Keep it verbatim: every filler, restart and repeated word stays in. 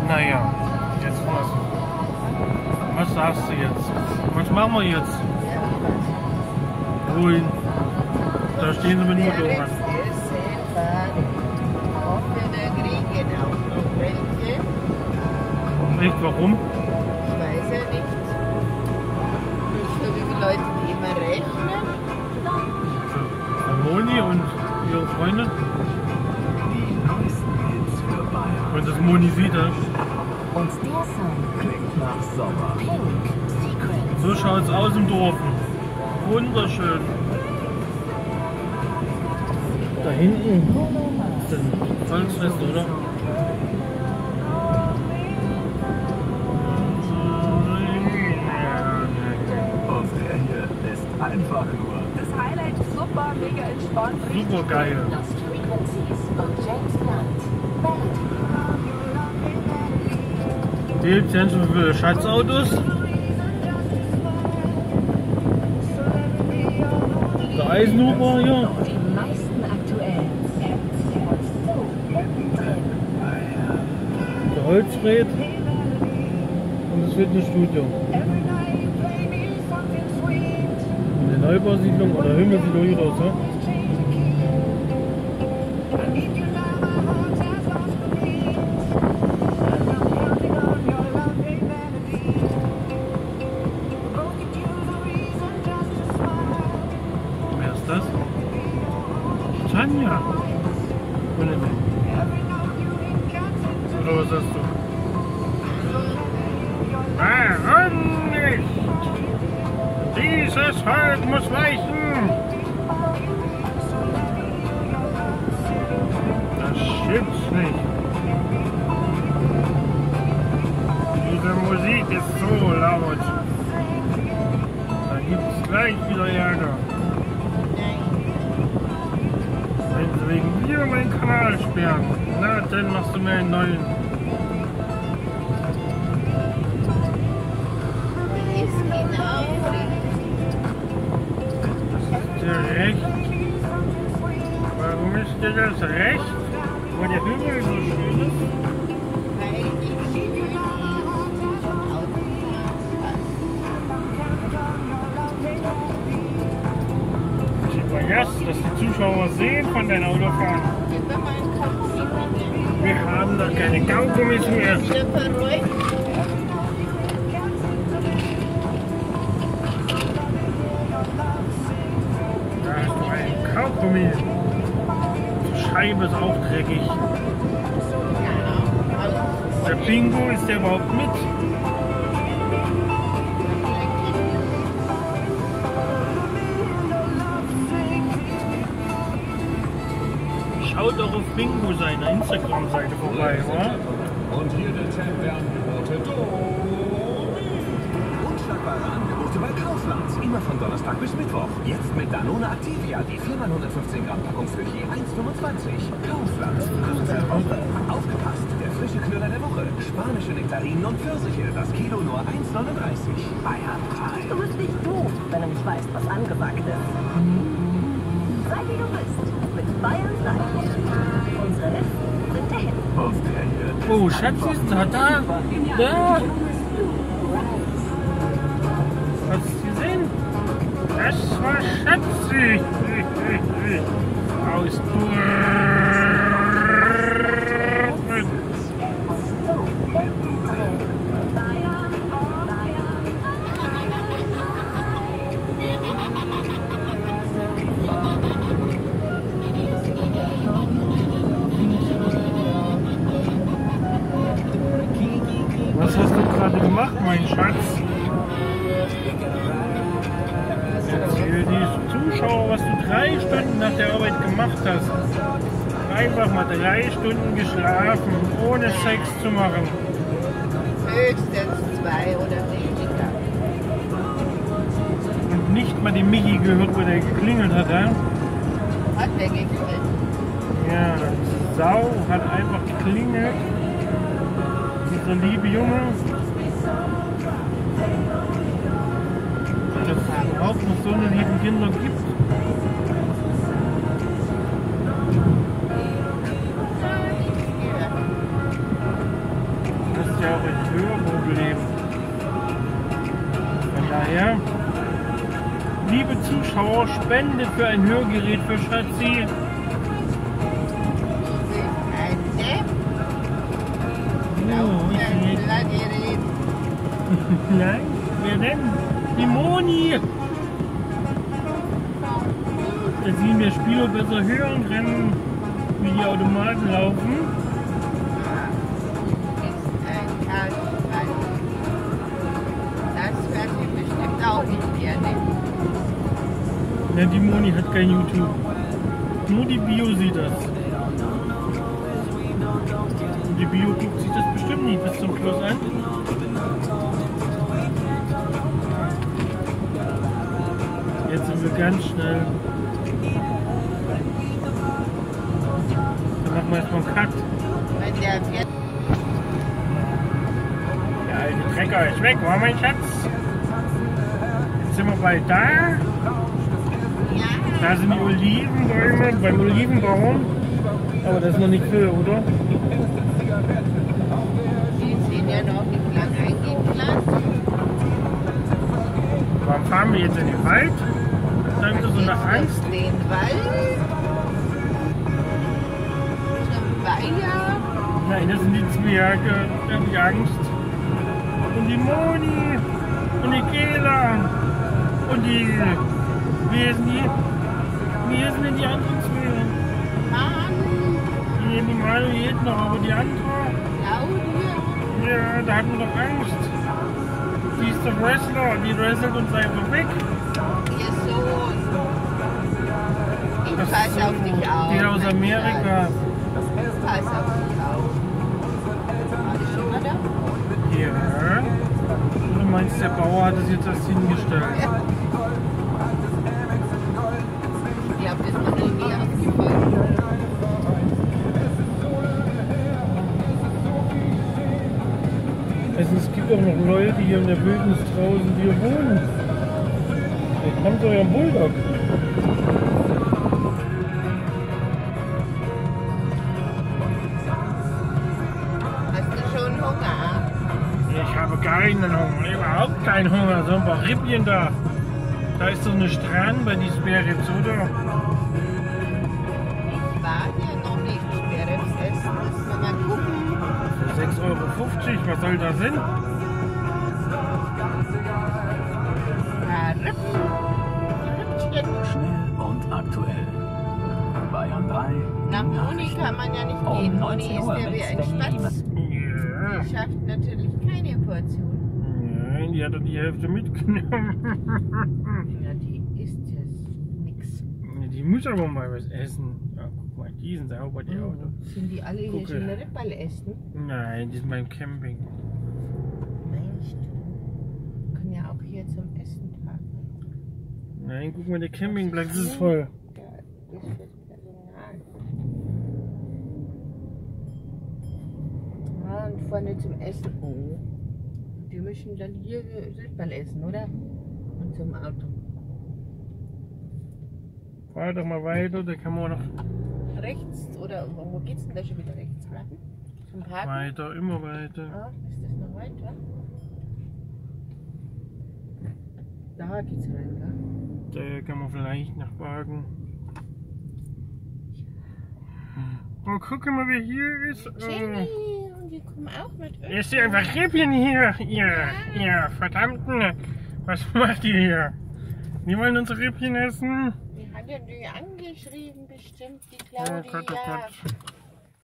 Naja, jetzt was. Was sagst du jetzt? Was machen wir jetzt? Wohin? Da stehen sie mit dem Motorrad. Echt, warum? Ich weiß ja nicht. Nicht so wie viele Leute die immer rechnen. Der Moni und ihre Freunde. Und das Moni sieht das. Und der Song klingt nach Sommer. Pink Secret. So schaut es aus im Dorf. Wunderschön. Da hinten ist ein Volksfest, oder? Und der hier ist einfach nur. Das Highlight ist super, mega entspannt. Super geil. Lost Frequencies und James Blunt. Hier gibt es schon viele Schatzautos. Der Eisenhuber hier. Die meisten aktuellen. Der Holzfred. Und das Fitnessstudio. Eine Neubausiedlung oder Himmelsiedlung hier raus, ne? Wer ist das? Tanja! Oder was hast du? Warum nicht? Dieses Volk muss weichen! Das stimmt's nicht. Diese Musik ist so laut. Da gibt's gleich wieder Ärger. Wenn sie wegen mir meinen Kanal sperren, na dann machst du mir einen neuen. Ist genau Ist dir recht? Warum ist dir das recht? Weil der Himmel so schön ist? weil ich die Ich vergesse, dass die Zuschauer sehen von deinem Autofahren. über meinen Kopf Wir haben doch keine Kaugummis mehr. wieder verrückt. Da hast du einen Kaugummi. Die Scheibe ist auch dreckig. Ja, alles Der Bingo, ist der überhaupt mit? Schaut doch auf Bingo seiner Instagram-Seite vorbei, oder? Und hier der Champ der Angebote. Unschlagbare Angebote bei Kaufland. Immer von Donnerstag bis Mittwoch. Jetzt mit Danone Activia, die vier mal hundertfünfzehn Gramm Packung für je eins fünfundzwanzig. Kaufland. Kurze Woche. Aufgepasst, der frische Knüller der Woche. Spanische Nektarinen und Pfirsiche. Das Kilo nur eins neununddreißig. Bayern drei. Du bist nicht doof, wenn du nicht weißt, was angesagt ist. Sei wie du bist. Mit Bayern drei. Unsere Listen sind der Hit. Und der hier. Oh, Schatzi ist da, da. Da. Hast du es gesehen? Das war Schatzi. Aus Dortmund. Was hast du gerade gemacht, mein Schatz? Erzähl die Zuschauer, was du drei Stunden nach der Arbeit gemacht hast. Einfach mal drei Stunden geschlafen, ohne Sex zu machen. höchstens zwei oder weniger. Und nicht mal den Michi gehört, wo der geklingelt hat, ja? Hat der geklingelt? Ja, die Sau hat einfach geklingelt. Dieser liebe Junge. Dass es überhaupt noch so eine lieben Kinder gibt. muss ja auch in Hörburg leben. Von daher, liebe Zuschauer, spendet für ein Hörgerät für Schatzi. Oh, ich Nein, wer denn? Die Moni! Jetzt sehen wir Spieler besser hören können, wie die Automaten laufen. Das wird sie bestimmt auch nicht gerne. Ne, die Moni hat kein YouTube. Nur die Bio sieht das. Und die Bio guckt sich das bestimmt nicht bis zum Schluss an. Jetzt sind wir ganz schnell. Dann machen wir erstmal einen Cut. Wenn der wird. Der alte Trecker ist weg, war mein Schatz? Jetzt sind wir bald da. Da sind die Olivenbäume beim Olivenbaum. Aber das ist noch nicht viel, oder? Die sind ja noch nicht lang eingepflanzt. Warum fahren wir jetzt in den Wald? Da haben wir so eine Angst. Den Wald. Zum Weiher. Nein, das sind die Zwerge. Da habe ich Angst. Und die Moni. Und die Kela. Und die. Wie heißen die? Wie heißen denn die anderen Zwerge? Mann. Die, die Manu geht noch, aber die andere. Claudia. Ja, da hatten wir doch Angst. Die ist der Wrestler, die wrestelt uns einfach weg. Ihr Sohn. Ich Das pass ist so, auf dich auf. die aus mein Amerika. Schatz. Pass auf dich auf. War das schon mal da? Ja. Du meinst, der Bauer hat es jetzt erst hingestellt. Ja. Ich glaube, das ist mir noch nie aufgefallen. Also es gibt auch noch Leute hier in der Wildnis draußen, die hier wohnen. Jetzt kommt euer Bulldog. Hast du schon Hunger? Ich habe keinen Hunger, überhaupt keinen Hunger. So ein paar Rippchen da. Da ist so eine Strand bei die Sperrips, oder? Ich war hier noch nicht Sperrips essen. Müssen wir mal gucken. Für sechs Euro fünfzig, was soll das sein? Ja, Rippen. Rippchen. Schnell und aktuell. Bayern drei. Nach Moni kann man ja nicht Um gehen. Moni neunzehn ist Uhr ja wie mit ein Svenny Spatz. Ja. Die schafft natürlich keine Portion. Nein, die hat doch die Hälfte mitgenommen. Ja, die isst jetzt nix. Die muss aber mal was essen. Ja, guck mal, die sind sauber, die Autos. Sind die alle hier Gucke. schon Rippal essen? Nein, die sind beim Camping. Mensch, du. Können ja auch hier zum Essen tragen. Nein, guck mal, der Campingplatz ist voll. Ja, ist fürs Personal. Ah, und vorne zum Essen. Oh. Die müssen dann hier Rippal essen, oder? Und zum Auto. Fahr doch mal weiter, da kann man noch Rechts, oder wo geht's denn da schon wieder rechts ran? Zum Parken? weiter, immer weiter. Ah, ist das noch weiter? Da geht's rein, gell? Da kann man vielleicht nach Wagen. Oh, guck mal, wer hier ist. Jenny, und die kommen auch mit. Äh, ist hier einfach Rippchen hier. Ihr, ihr verdammten. Was macht ihr hier? Die wollen unsere Rippchen essen? Die hat ja die angeschrieben bestimmt, die Oh Claudia. Gott, oh Gott.